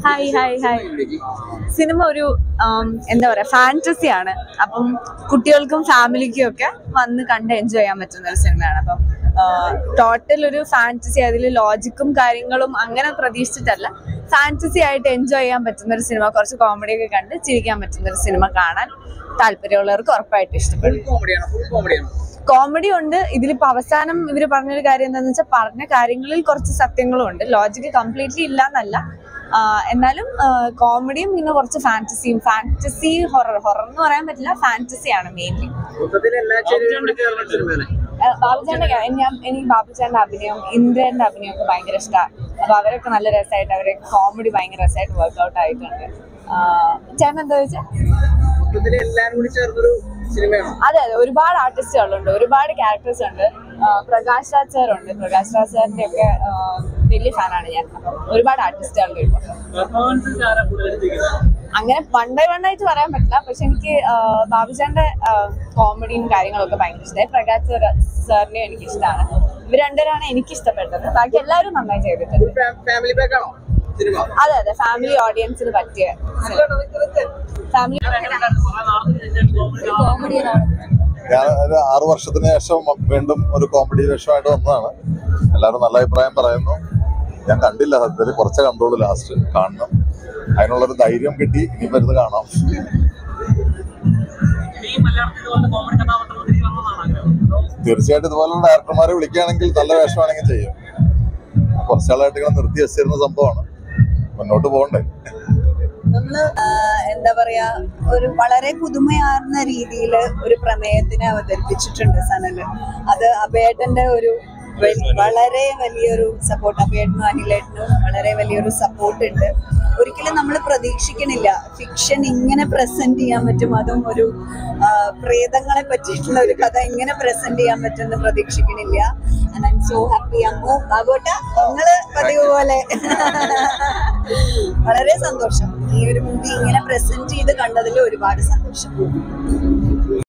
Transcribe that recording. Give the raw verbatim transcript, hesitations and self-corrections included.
Hi, hi, hi. Cinema ഒരു എന്താ പറയുക ഫാന്റസിയാണ്. അപ്പം കുട്ടികൾക്കും ഫാമിലിക്കും ഒക്കെ വന്ന് കണ്ട് എൻജോയ് ചെയ്യാൻ പറ്റുന്ന ഒരു സിനിമയാണ്. അപ്പം ടോട്ടൽ ഒരു ഫാന്റസി, അതിൽ ലോജിക്കും കാര്യങ്ങളും അങ്ങനെ പ്രതീക്ഷിച്ചിട്ടല്ല, ഫാന്റസി ആയിട്ട് എൻജോയ് ചെയ്യാൻ പറ്റുന്ന ഒരു സിനിമ. കുറച്ച് കോമഡിയൊക്കെ കണ്ട് ചിരിക്കാൻ പറ്റുന്ന ഒരു സിനിമ കാണാൻ താല്പര്യമുള്ളവർക്ക് ഉറപ്പായിട്ടും ഇഷ്ടപ്പെടും. കോമഡി ഉണ്ട് ഇതിലിപ്പോ. അവസാനം ഇവര് പറഞ്ഞൊരു കാര്യം എന്താണെന്ന് വെച്ചാൽ, പറഞ്ഞ കാര്യങ്ങളിൽ കുറച്ച് സത്യങ്ങളും ഉണ്ട്, ലോജിക്ക് കംപ്ലീറ്റ്ലി ഇല്ല എന്നല്ല. എന്നാലും കോമഡിയും പിന്നെ കുറച്ച് ഫാന്റസിയും. ഫാന്റസി ഹൊറർ ഹൊറർ എന്ന് പറയാൻ പറ്റില്ല, ഫാന്റസിയാണ് മെയിൻലി. ബാബുചാന്റെ ഞാൻ എനിക്ക് ബാബുചാന്റെ അഭിനയം, ഇന്ദ്രന്റെ അഭിനയം ഒക്കെ ഭയങ്കര ഇഷ്ടമാണ്. അപ്പൊ അവരൊക്കെ നല്ല രസമായിട്ട്, അവരെ കോമഡി ഭയങ്കര രസമായിട്ട് വർക്ക്ഔട്ട് ആയിട്ടുണ്ട്. ചേട്ടൻ എന്താ വെച്ചാൽ അതെ അതെ ഒരുപാട് ആർട്ടിസ്റ്റുകളുണ്ട്, ഒരുപാട് ക്യാരക്ടേഴ്സ് ഉണ്ട്. പ്രകാശ് രാജ് സാർ ഉണ്ട്. പ്രകാശ് രാജ് സാറിന്റെ ഒക്കെ വലിയ ഫാനാണ് ഞാൻ. ഒരുപാട് ആർട്ടിസ്റ്റുകളുണ്ട്. അങ്ങനെ വൺ ബൈ വൺ ആയിട്ട് പറയാൻ പറ്റില്ല, പക്ഷെ എനിക്ക് ബാബുചാന്റെ കോമഡിയും കാര്യങ്ങളൊക്കെ ഭയങ്കര ഇഷ്ടമായി. പ്രകാശ് സാറിനെയും എനിക്ക് ഇഷ്ടമാണ്. ഇവർ രണ്ടുപേരാണ് എനിക്ക് ഇഷ്ടപ്പെട്ടത്. ബാക്കി എല്ലാവരും നന്നായി ചെയ്തിട്ടുണ്ട്. അതെ അതെ ഫാമിലി ഓഡിയൻസിന് പറ്റിയ ഫാമിലി. ഞാൻ ഒരു ആറു വർഷത്തിന് ശേഷം വീണ്ടും ഒരു കോമഡി വേഷമായിട്ട് വന്നതാണ്. എല്ലാവരും നല്ല അഭിപ്രായം പറയുന്നു. ഞാൻ കണ്ടില്ല, സത്യത്തിൽ കുറച്ചേ കണ്ടോളൂ. ലാസ്റ്റ് കാണണം, അതിനുള്ളൊരു ധൈര്യം കിട്ടി. ഇനി വരുന്നത് കാണാം. തീർച്ചയായിട്ടും ഇതുപോലുള്ള ഡയറക്ടർമാരെ വിളിക്കുകയാണെങ്കിൽ നല്ല വേഷമാണെങ്കിൽ ചെയ്യും. കുറച്ചാളായിട്ട് ഇങ്ങനെ നിർത്തി വെച്ചിരുന്ന സംഭവമാണ്. മുന്നോട്ട് പോകണ്ടേ? നമ്മള് എന്താ പറയാ, ഒരു വളരെ പുതുമയാർന്ന രീതിയിൽ ഒരു പ്രമേയത്തിനെ അവതരിപ്പിച്ചിട്ടുണ്ട് സനല്. അത് അഭയേട്ടന്റെ ഒരു വളരെ വലിയൊരു സപ്പോർട്ട്, അഭയേട്ടനും അനിലേട്ടനും വളരെ വലിയൊരു സപ്പോർട്ട് ഉണ്ട്. ഒരിക്കലും നമ്മൾ പ്രതീക്ഷിക്കണില്ല ഫിക്ഷൻ ഇങ്ങനെ പ്രസന്റ് ചെയ്യാൻ പറ്റും. അതും ഒരു പ്രേതങ്ങളെ പറ്റിയിട്ടുള്ള ഒരു കഥ ഇങ്ങനെ പ്രസന്റ് ചെയ്യാൻ പറ്റുമെന്ന് പ്രതീക്ഷിക്കണില്ല. And I'm so happy. Ammu ആകോട്ടെ, നിങ്ങള് പതിവ് പോലെ വളരെ സന്തോഷം. ഈ ഒരു മൂവി ഇങ്ങനെ പ്രസന്റ് ചെയ്ത് കണ്ടതിൽ ഒരുപാട് സന്തോഷം.